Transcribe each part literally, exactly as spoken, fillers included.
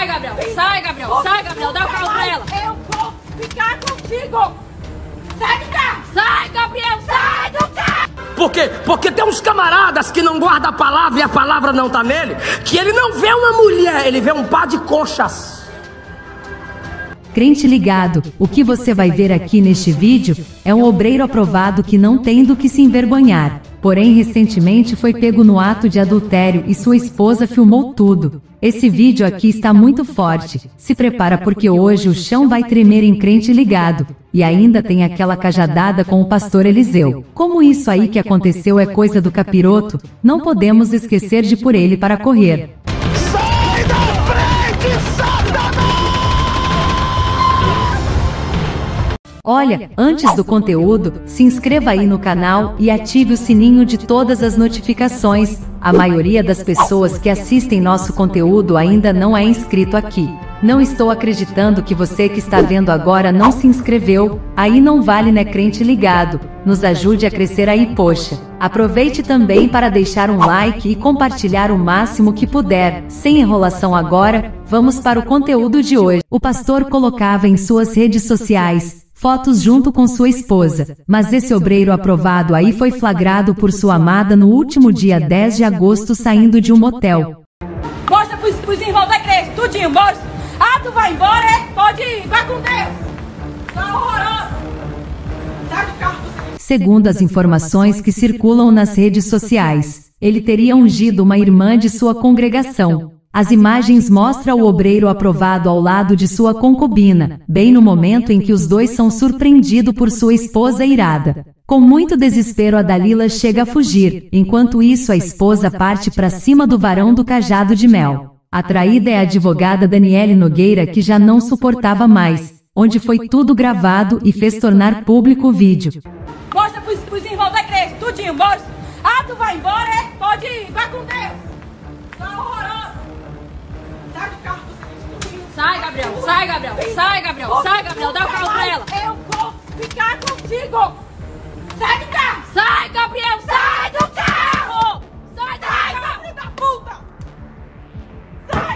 Sai, Gabriel. Sai, Gabriel. Sai, Gabriel. Dá o carro pra ela. Eu vou ficar contigo. Sai do carro. Sai, Gabriel. Sai do carro. Por quê? Porque tem uns camaradas que não guardam a palavra e a palavra não tá nele, que ele não vê uma mulher, ele vê um par de coxas. Crente ligado, o que você vai ver aqui neste vídeo é um obreiro aprovado que não tem do que se envergonhar. Porém, recentemente foi pego no ato de adultério e sua esposa filmou tudo. Esse vídeo aqui está muito forte. Se prepara porque hoje o chão vai tremer em crente ligado. E ainda tem aquela cajadada com o pastor Eliseu. Como isso aí que aconteceu é coisa do capiroto, não podemos esquecer de pôr ele para correr. Sai da frente, Satanás! Olha, antes do conteúdo, se inscreva aí no canal e ative o sininho de todas as notificações. A maioria das pessoas que assistem nosso conteúdo ainda não é inscrito aqui. Não estou acreditando que você que está vendo agora não se inscreveu. Aí não vale, né, crente ligado? Nos ajude a crescer aí, poxa. Aproveite também para deixar um like e compartilhar o máximo que puder. Sem enrolação agora, vamos para o conteúdo de hoje. O pastor colocava em suas redes sociais fotos junto com sua esposa, mas esse obreiro aprovado aí foi flagrado por sua amada no último dia dez de agosto saindo de um motel. Mostra pros, pros irmãos da igreja, tudinho, mostra. Ah, tu vai embora, é? Pode ir, vai com Deus. Só horrorosa. Sai do carro. Segundo as informações que circulam nas redes sociais, ele teria ungido uma irmã de sua congregação. As imagens mostram o obreiro aprovado ao lado de sua concubina, bem no momento em que os dois são surpreendidos por sua esposa irada. Com muito desespero, a Dalila chega a fugir, enquanto isso a esposa parte para cima do varão do cajado de mel. A traída é a advogada Daniele Nogueira, que já não suportava mais, onde foi tudo gravado e fez tornar público o vídeo. Mostra pros, pros irmãos da igreja, tudinho, mostra. Ah, tu vai embora, é? Pode ir, vai com Deus. Só horrorosa. Sai do carro. Sai, Gabriel. Sai, Gabriel. Sai, Gabriel. Sai, Gabriel. Dá o carro pra ela. Eu vou ficar contigo. Sai do carro. Sai, Gabriel. Sai do carro. Sai do carro. Filho da puta. Sai.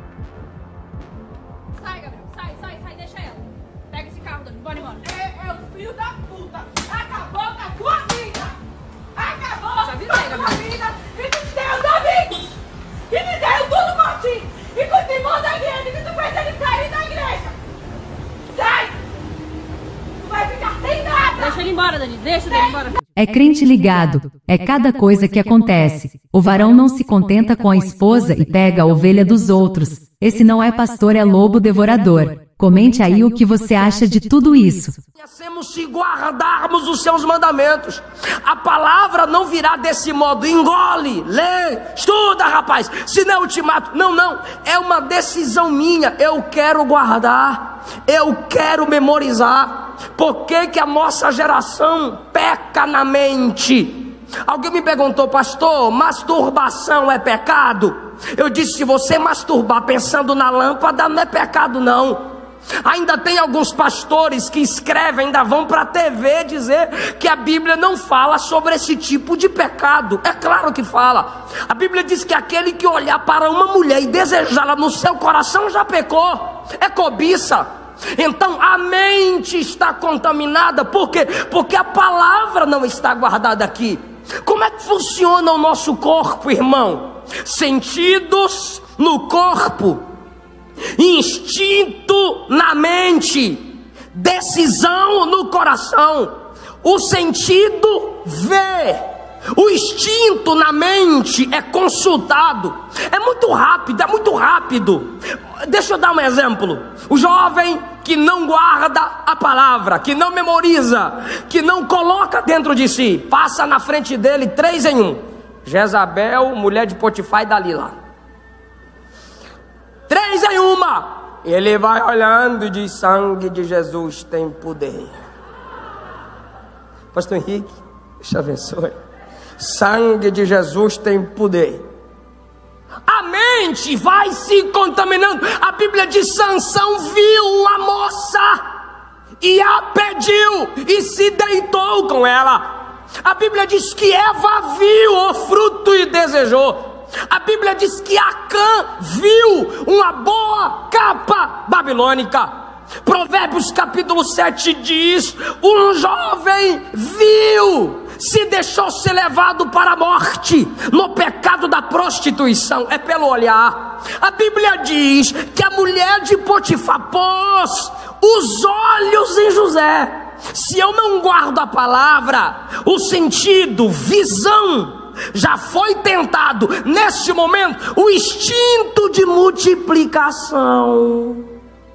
Sai, Gabriel. Sai, sai, sai. Deixa ela. Pega esse carro, Dani. Bora embora. É, é o filho da puta. Acabou com a tua vida. Acabou Já avisei, com a tua Gabriel. vida. E me deu amigos. E me deu tudo por ti. E com os irmãos da igreja que tu fez ele sair da igreja. Sai. Tu vai ficar sem nada. Deixa ele embora, Dani. Deixa ele embora. É crente ligado, é cada coisa que acontece. O varão não se contenta com a esposa e pega a ovelha dos outros. Esse não é pastor, é lobo devorador. Comente aí o que você acha de tudo isso. Conhecemos se guardarmos os seus mandamentos. A palavra não virá desse modo. Engole, lê, estuda, rapaz. Se não eu te mato. Não, não. É uma decisão minha. Eu quero guardar. Eu quero memorizar. Por que que a nossa geração peca na mente? Alguém me perguntou, pastor, masturbação é pecado? Eu disse, se você masturbar pensando na lâmpada, não é pecado não. Ainda tem alguns pastores que escrevem, ainda vão para a T V dizer que a Bíblia não fala sobre esse tipo de pecado. É claro que fala. A Bíblia diz que aquele que olhar para uma mulher e desejá-la no seu coração já pecou. É cobiça. Então a mente está contaminada. Por quê? Porque a palavra não está guardada aqui. Como é que funciona o nosso corpo, irmão? Sentidos no corpo, instinto na mente, decisão no coração. O sentido vê, o instinto na mente é consultado. É muito rápido, é muito rápido. Deixa eu dar um exemplo. O jovem que não guarda a palavra, que não memoriza, que não coloca dentro de si, passa na frente dele três em um: Jezabel, mulher de Potifar e Dalila. Três em uma. Ele vai olhando e diz: sangue de Jesus tem poder. Pastor Henrique, Deus te abençoe. Sangue de Jesus tem poder. A mente vai se contaminando. A Bíblia diz: Sansão viu a moça e a pediu e se deitou com ela. A Bíblia diz que Eva viu o fruto e desejou. A Bíblia diz que Acã viu uma boa capa babilônica. Provérbios capítulo sete diz: um jovem viu, se deixou ser levado para a morte no pecado da prostituição. É pelo olhar. A Bíblia diz que a mulher de Potifar pôs os olhos em José. Se eu não guardo a palavra, o sentido, visão, já foi tentado. Neste momento, o instinto de multiplicação,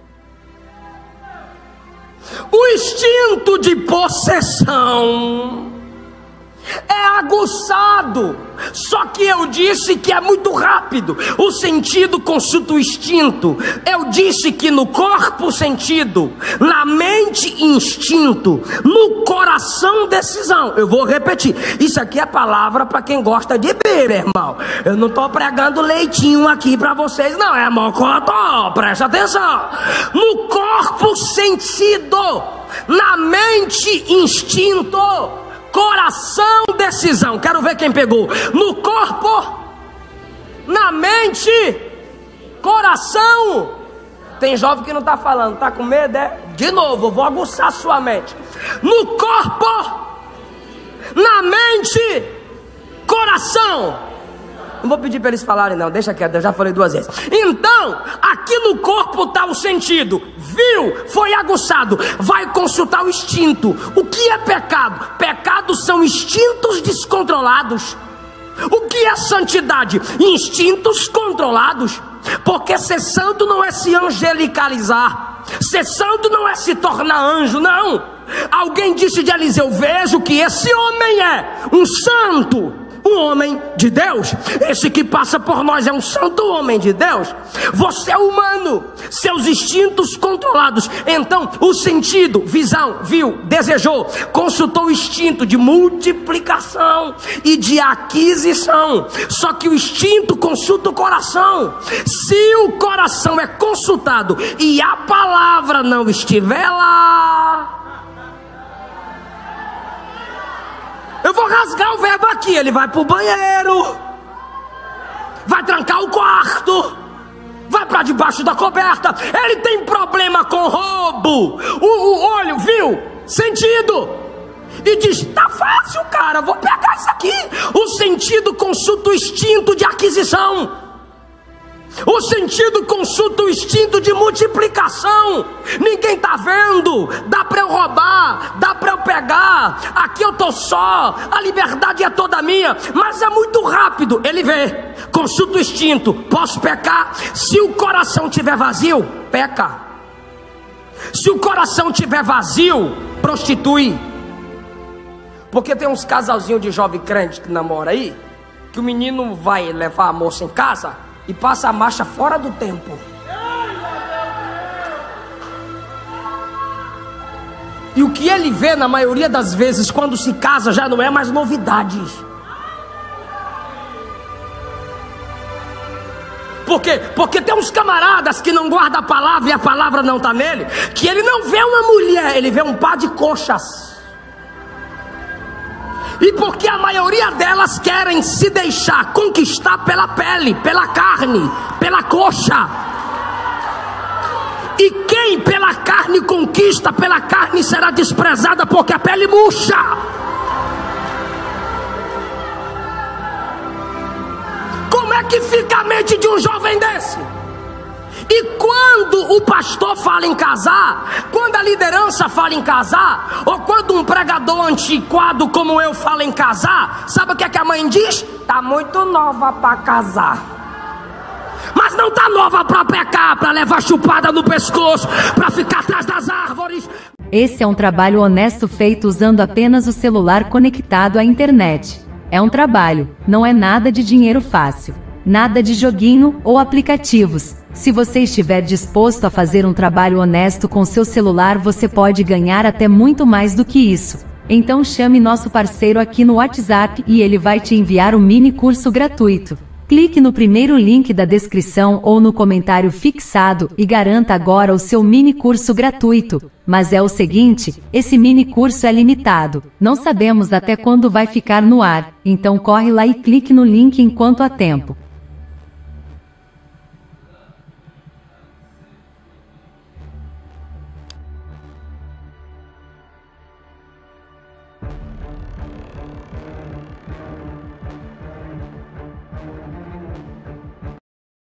o instinto de possessão é aguçado. Só que eu disse que é muito rápido. O sentido consulta o instinto. Eu disse que no corpo sentido, na mente instinto, no coração decisão. Eu vou repetir. Isso aqui é palavra para quem gosta de beber, irmão. Eu não estou pregando leitinho aqui para vocês, não. É mocotó, presta atenção. No corpo sentido, na mente instinto, coração, decisão. Quero ver quem pegou. No corpo, na mente, coração. Tem jovem que não está falando, está com medo, é? De novo, eu vou aguçar sua mente. No corpo, na mente, coração. Não vou pedir para eles falarem não, deixa quieto, eu já falei duas vezes. Então, aqui no corpo está o sentido. Viu, foi aguçado, vai consultar o instinto. O que é pecado? Pecados são instintos descontrolados. O que é santidade? Instintos controlados. Porque ser santo não é se angelicalizar. Ser santo não é se tornar anjo, não. Alguém disse de Eliseu: vejo que esse homem é um santo, um homem de Deus. Esse que passa por nós é um santo homem de Deus. Você é humano, seus instintos controlados. Então o sentido, visão, viu, desejou, consultou o instinto de multiplicação e de aquisição. Só que o instinto consulta o coração. Se o coração é consultado e a palavra não estiver lá, eu vou rasgar o verbo aqui. Ele vai para o banheiro, vai trancar o quarto, vai para debaixo da coberta. Ele tem problema com roubo. O, o olho viu, sentido, e diz: tá fácil, cara, vou pegar isso aqui. O sentido consulta o instinto de aquisição. O sentido consulta o instinto de multiplicação. Ninguém está vendo, dá para eu roubar, dá para eu pegar, aqui eu estou só, a liberdade é toda minha. Mas é muito rápido. Ele vê, consulta o instinto: posso pecar? Se o coração estiver vazio, peca. Se o coração estiver vazio, prostitui. Porque tem uns casalzinhos de jovem crente que namora aí, que o menino vai levar a moça em casa e passa a marcha fora do tempo. E o que ele vê na maioria das vezes quando se casa já não é mais novidade. Por quê? Porque tem uns camaradas que não guardam a palavra e a palavra não está nele, que ele não vê uma mulher, ele vê um par de coxas. E porque a maioria delas querem se deixar conquistar pela pele, pela carne, pela coxa. E quem pela carne conquista, pela carne será desprezada, porque a pele murcha. Como é que fica a mente de um jovem desse? E quando o pastor fala em casar, quando a liderança fala em casar, ou quando um pregador antiquado como eu fala em casar, sabe o que é que a mãe diz? Tá muito nova para casar. Mas não tá nova para pecar, para levar chupada no pescoço, para ficar atrás das árvores. Esse é um trabalho honesto feito usando apenas o celular conectado à internet. É um trabalho, não é nada de dinheiro fácil, nada de joguinho ou aplicativos. Se você estiver disposto a fazer um trabalho honesto com seu celular, você pode ganhar até muito mais do que isso. Então chame nosso parceiro aqui no WhatsApp e ele vai te enviar um mini curso gratuito. Clique no primeiro link da descrição ou no comentário fixado e garanta agora o seu mini curso gratuito. Mas é o seguinte, esse mini curso é limitado, não sabemos até quando vai ficar no ar, então corre lá e clique no link enquanto há tempo.